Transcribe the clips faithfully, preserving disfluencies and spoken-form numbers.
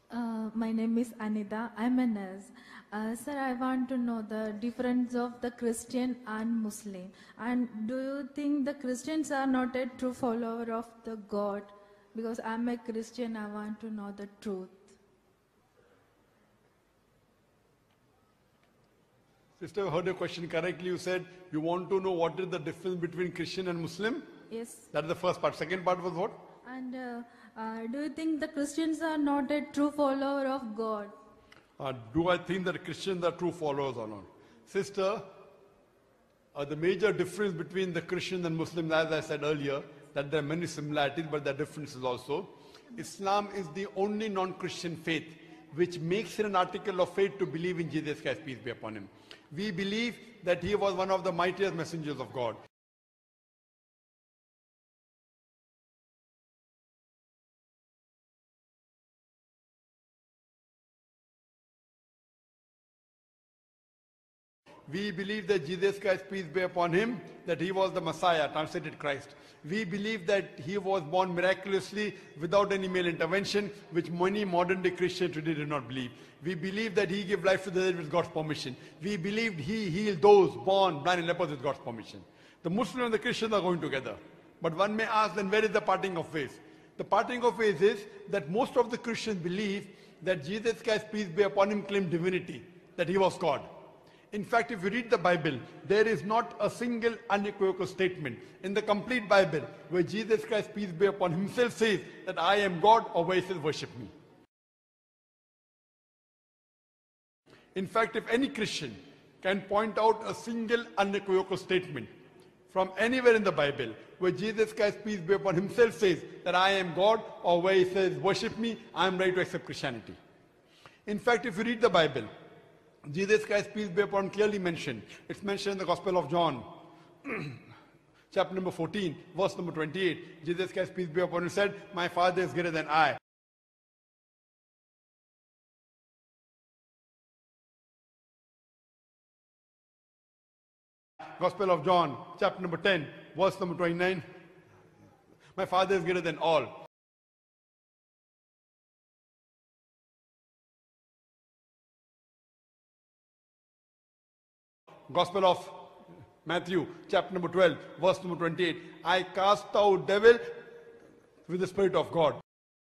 Uh, my name is Anita. I'm a nurse. Uh, sir, I want to know the difference of the Christian and Muslim. And do you think the Christians are not a true follower of the God? Because I'm a Christian, I want to know the truth. Sister, I heard your question correctly. You said you want to know what is the difference between Christian and Muslim? Yes. That is the first part. Second part was what? And uh, uh, do you think the Christians are not a true follower of God? Uh, do I think that Christians are true followers or not? Sister, uh, the major difference between the Christians and Muslims, as I said earlier, that there are many similarities, but there are differences also. Islam is the only non-Christian faith which makes it an article of faith to believe in Jesus Christ, peace be upon him. We believe that he was one of the mightiest messengers of God. We believe that Jesus Christ, peace be upon him, that he was the Messiah, translated Christ. We believe that he was born miraculously without any male intervention, which many modern day Christians today do not believe. We believe that he gave life to the dead with God's permission. We believe he healed those born blind and lepers with God's permission. The Muslim and the Christians are going together. But one may ask, then where is the parting of ways? The parting of ways is that most of the Christians believe that Jesus Christ, peace be upon him, claimed divinity, that he was God. In fact, if you read the Bible, there is not a single unequivocal statement in the complete Bible where Jesus Christ, peace be upon him, himself says that I am God, or where he says worship me. In fact, if any Christian can point out a single unequivocal statement from anywhere in the Bible where Jesus Christ, peace be upon him, himself says that I am God, or where he says worship me, I am ready to accept Christianity. In fact, if you read the Bible, Jesus Christ, peace be upon him, clearly mentioned. It's mentioned in the Gospel of John, chapter number fourteen, verse number twenty-eight. Jesus Christ, peace be upon him, said, my Father is greater than I. Gospel of John, chapter number ten, verse number twenty-nine. My Father is greater than all. Gospel of Matthew, chapter number twelve, verse number twenty-eight. I cast out devil with the Spirit of God.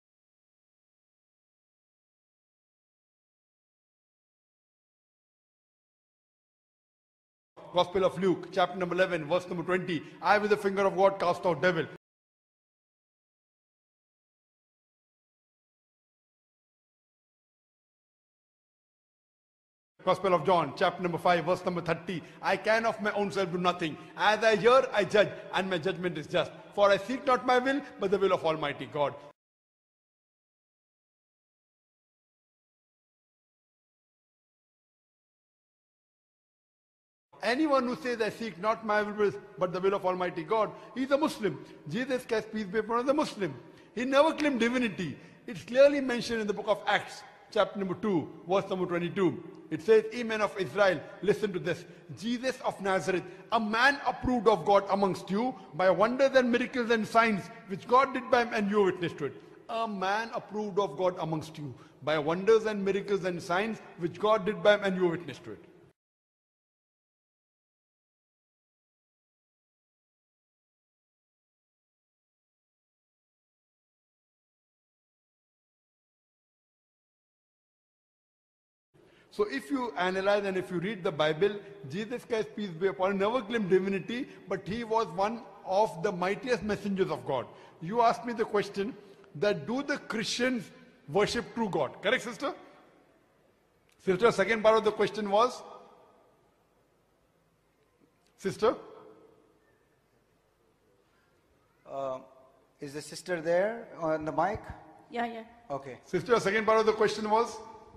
Gospel of Luke, chapter number eleven, verse number twenty. I with the finger of God cast out devil. Gospel of John, chapter number five, verse number thirty. I can of my own self do nothing. As I hear, I judge, and my judgment is just. For I seek not my will, but the will of Almighty God. Anyone who says, I seek not my will, but the will of Almighty God, he is a Muslim. Jesus Christ, peace be upon him, is a Muslim. He never claimed divinity. It's clearly mentioned in the book of Acts, chapter number two, verse number twenty-two. It says, ye men of Israel, listen to this. Jesus of Nazareth, a man approved of God amongst you by wonders and miracles and signs, which God did by him, and you witness to it. A man approved of God amongst you by wonders and miracles and signs, which God did by him, and you witness to it. So if you analyze and if you read the Bible, Jesus Christ, peace be upon him, never claimed divinity, but he was one of the mightiest messengers of God. You asked me the question that do the Christians worship true God? Correct, sister? Sister, second part of the question was? Sister? Uh, is the sister there on the mic? Yeah, yeah. Okay. Sister, second part of the question was?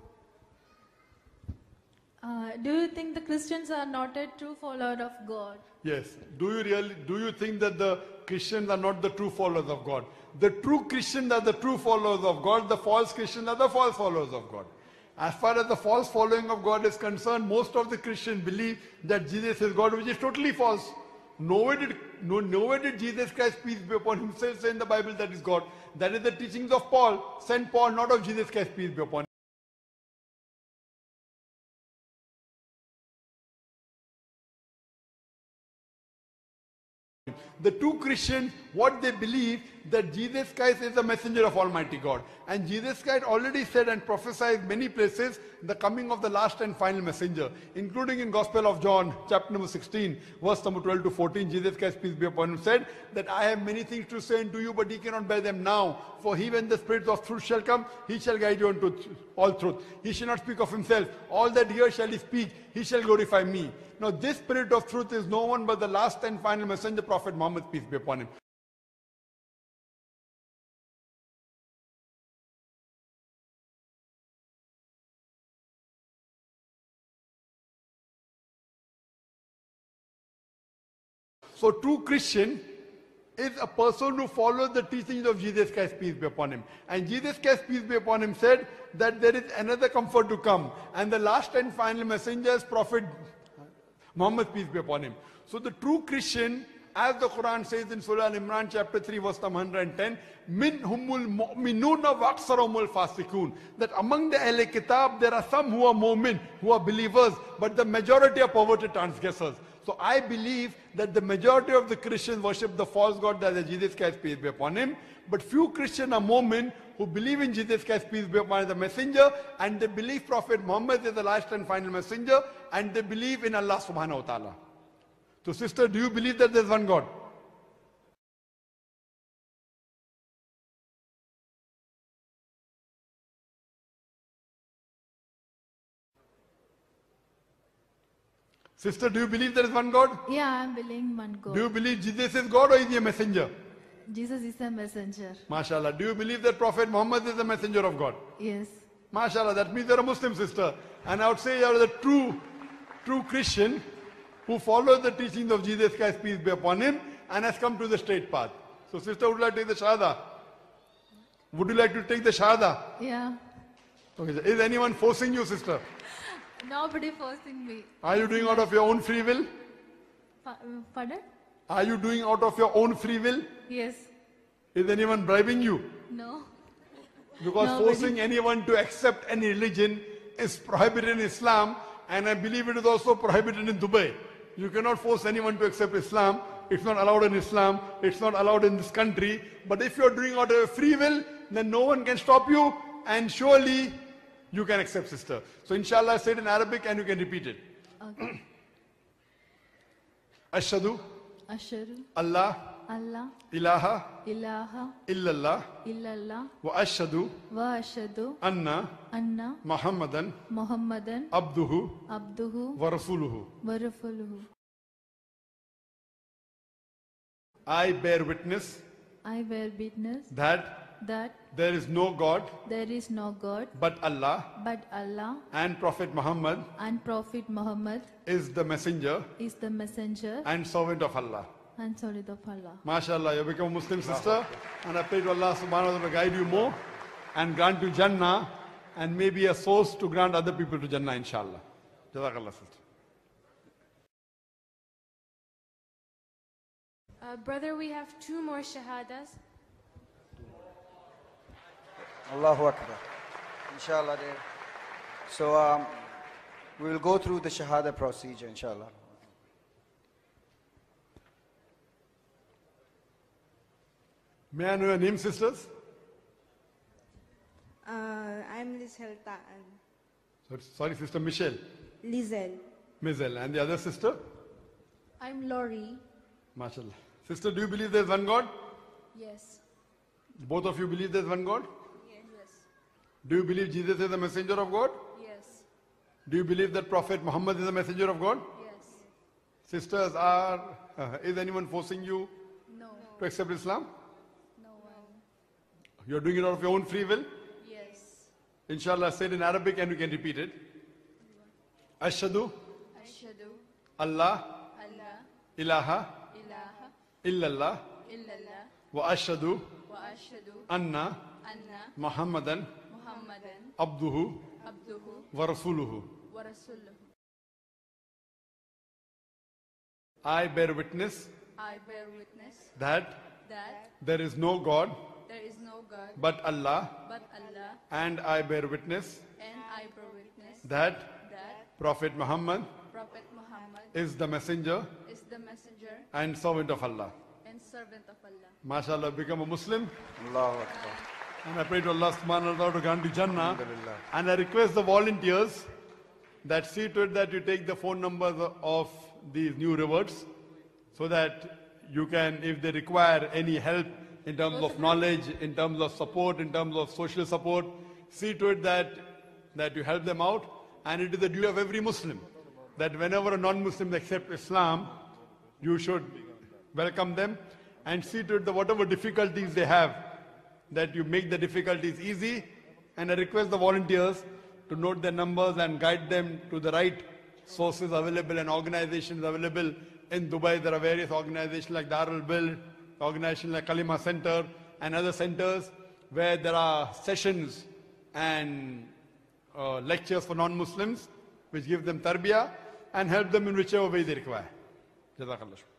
Uh, do you think the Christians are not a true follower of God? Yes. Do you really, do you think that the Christians are not the true followers of God? The true Christians are the true followers of God. The false Christians are the false followers of God. As far as the false following of God is concerned, most of the Christians believe that Jesus is God, which is totally false. Nowhere did, no, nowhere did Jesus Christ, peace be upon him, say say in the Bible that is God. That is the teachings of Paul, Saint Paul, not of Jesus Christ, peace be upon him. The true Christians, what they believe, that Jesus Christ is the messenger of Almighty God. And Jesus Christ already said and prophesied many places the coming of the last and final messenger, including in Gospel of John, chapter number sixteen, verse number twelve to fourteen. Jesus Christ, peace be upon him, said that I have many things to say unto you, but ye cannot bear them now. For he, when the Spirit of truth shall come, he shall guide you unto all truth. He shall not speak of himself. All that here shall he speak, he shall glorify me. Now this Spirit of truth is no one but the last and final messenger, Prophet Muhammad, peace be upon him. So true Christian is a person who follows the teachings of Jesus Christ, peace be upon him. And Jesus Christ, peace be upon him, said that there is another comfort to come. And the last and final messenger is Prophet Muhammad, peace be upon him. So the true Christian, as the Quran says in Surah Al-Imran chapter three verse number one hundred ten, min humul mu'minuna wa aksarumul fasikun, that among the Ahl Kitab there are some who are mu'min, who are believers, but the majority are perverted transgressors. So I believe that the majority of the Christians worship the false god that is Jesus Christ, peace be upon him. But few Christians are mu'min who believe in Jesus Christ, peace be upon him, the messenger, and they believe Prophet Muhammad is the last and final messenger, and they believe in Allah subhanahu wa ta'ala. So sister, do you believe that there is one God? Sister, do you believe there is one God? Yeah, I'm believing one God. Do you believe Jesus is God or is he a messenger? Jesus is a messenger. MashaAllah. Do you believe that Prophet Muhammad is the messenger of God? Yes. MashaAllah. That means you're a Muslim, sister. And I would say you're the true, true Christian who follows the teachings of Jesus Christ, peace be upon him, and has come to the straight path. So sister, would you like to take the Shahada? Would you like to take the Shahada? Yeah. Okay. Is anyone forcing you, sister? Nobody forcing me. Are you doing out of your own free will? Pa- Pardon? Are you doing out of your own free will? Yes. Is anyone bribing you? No. Because Nobody. forcing anyone to accept any religion is prohibited in Islam, and I believe it is also prohibited in Dubai. You cannot force anyone to accept Islam. It's not allowed in Islam. It's not allowed in this country. But if you're doing out of free will, then no one can stop you, and surely you can accept, sister. So inshallah, say it in Arabic and you can repeat it. Okay. Ashhadu Ashhadu Allah Allah ilaha ilaha illallah illallah wa ashhadu wa ashhadu anna anna Muhammadan Muhammadan abduhu abduhu wa rasuluhu. wa rasuluhu. I bear witness I bear witness that that there is no God there is no God but Allah, but Allah, and Prophet Muhammad and Prophet Muhammad is the messenger is the messenger and servant of Allah. and servant of Allah. MashaAllah, you become a Muslim, sister, and I pray to Allah subhanahu wa ta'ala to guide you more and grant you Jannah, and maybe a source to grant other people to Jannah, inshallah. Jazakallah, sister. Uh, brother, we have two more shahadas. Allahu Akbar. Inshallah, dear. So um, we will go through the Shahada procedure, inshallah. May I know your name, sisters? Uh, I'm Lizelle Taan. Sorry, sorry, sister Michelle. Lizelle. Mizel. And the other sister? I'm Lori. MashaAllah. Sister, do you believe there's one God? Yes. Both of you believe there's one God? Yes. Do you believe Jesus is the messenger of God? Yes. Do you believe that Prophet Muhammad is the messenger of God? Yes. Sisters, are uh, is anyone forcing you No. to accept Islam? No one. You're doing it out of your own free will? Yes. Inshallah, say it in Arabic and you can repeat it. Ashhadu Ashhadu Allah Allah ilaha ilaha illallah illallah wa ashhadu wa ashhadu anna anna Muhammadan Muhammadan abduhu abduhu wa rasuluhu. wa rasuluhu. I bear witness I bear witness that that there is no God there is no God but Allah, but Allah, and I bear witness and I bear witness that that Prophet Muhammad Prophet Muhammad is the messenger is the messenger and servant of Allah. and servant of Allah. MashaAllah, become a Muslim. Allahu Akbar. And I pray to Allah subhanahu wa ta'ala to grant you Jannah. Alhamdulillah. And I request the volunteers that see to it that you take the phone numbers of these new reverts so that you can, if they require any help in terms of knowledge, in terms of support, in terms of social support, see to it that, that you help them out. And it is the duty of every Muslim that whenever a non-Muslim accepts Islam, you should welcome them and see to it that whatever difficulties they have, that you make the difficulties easy. And I request the volunteers to note their numbers and guide them to the right sources available and organizations available. In Dubai, there are various organizations like Darul Bil, organizations like Kalima Center, and other centers where there are sessions and uh, lectures for non-Muslims, which give them tarbiyah and help them in whichever way they require. Jazakallah.